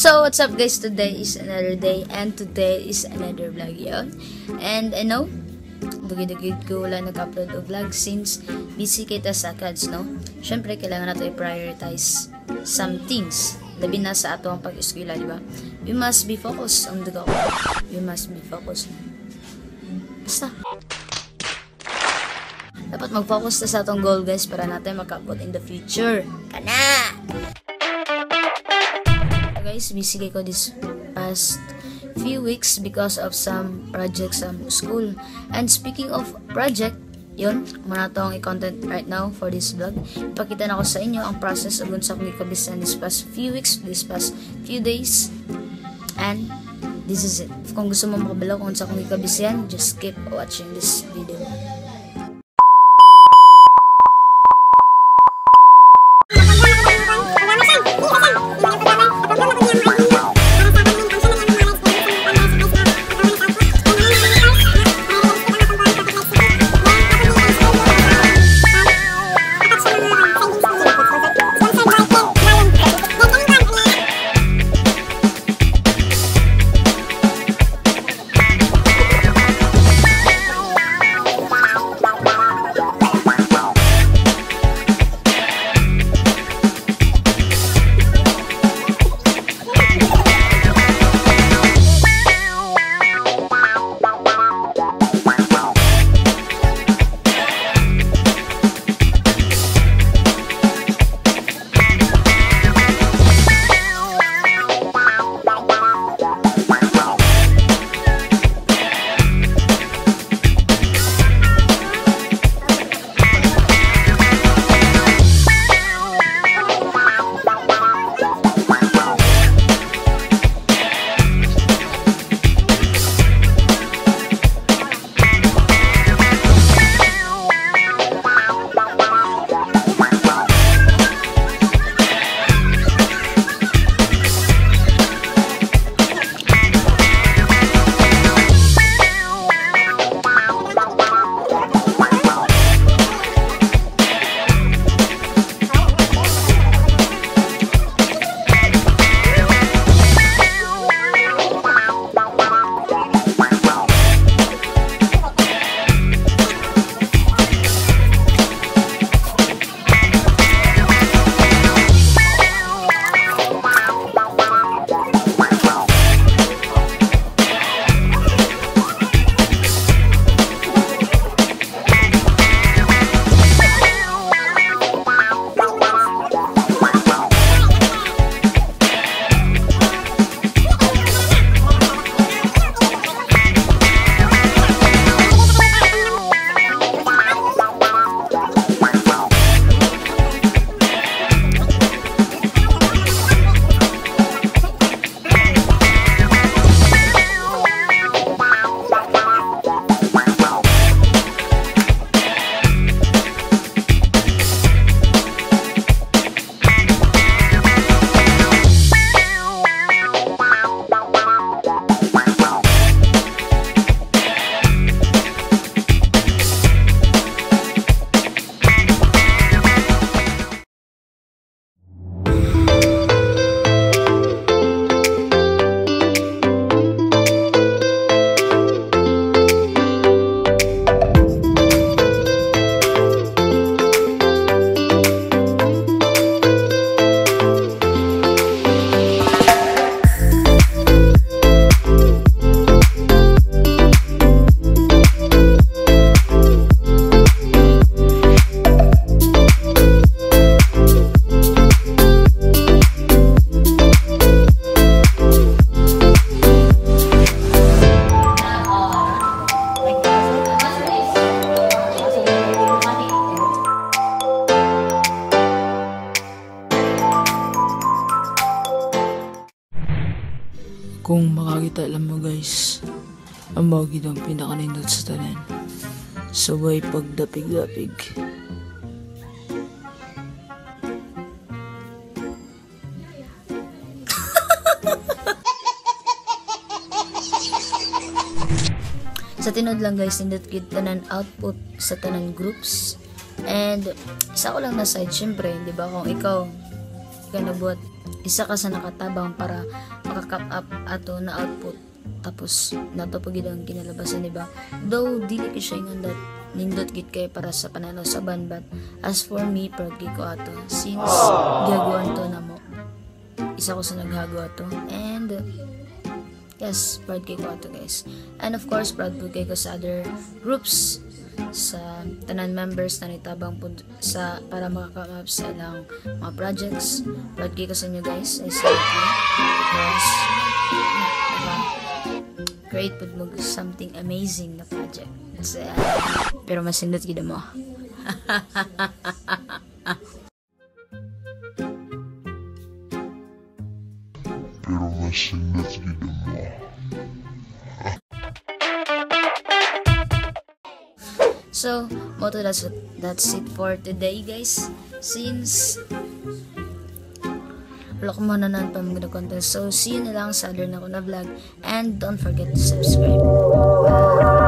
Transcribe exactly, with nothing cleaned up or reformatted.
So, what's up guys? Today is another day and today is another vlog yun. And I know, dugid-dugid ko wala nag-upload o vlog since busy kita sa kads, no? Syempre, kailangan nato i-prioritize some things. Labi na sa ato ang pag-eskwela, di ba? We must be focused on the goal. We must be focused. Basta. Dapat mag-focus na sa atong goal, guys, para natin makabot in the future. Kana! Guys, busy ko this past few weeks because of some projects sa school. And speaking of project, yun, muna itong i-content right now for this vlog. Ipakita na ko sa inyo ang process of unsa kong ikabisan this past few weeks, this past few days. And this is it. Kung gusto mo makabalaw kung unsa kong ikabisan, just keep watching this video. Kung makakita lang mo guys, ang bagid ang pinakanindot sa tanan. Sabay pagdapig-dapig. Sa tinod lang guys, nindot gid tanan output sa tanan groups. And sa ko lang na side, syempre, di ba, kung ikaw ka nabuhat isa ka sa nakatabang para makakap up ato na output, tapos nato pag ang kinalabasan, diba? Though dili ko siya nga that nindot gid kay para sa pananaw sa band, but as for me, proud gid ko ato since gagawan to na mo, isa ko sa naghagawa to, and yes, proud kay ko ato guys. And of course, proud po kay ko sa other groups, sa tanan members na nitabang po sa para makaka-up sa ilang mga projects. Proud kay ko sa inyo guys, I salute you because uh, create po mo something amazing na project. So, uh, pero masindot gid mo. Pero masindot gid mo. So, moto that's that's it for today guys. Since wala ko muna na pa mga content, so see you na lang sa other na ko na vlog, and don't forget to subscribe. Bye.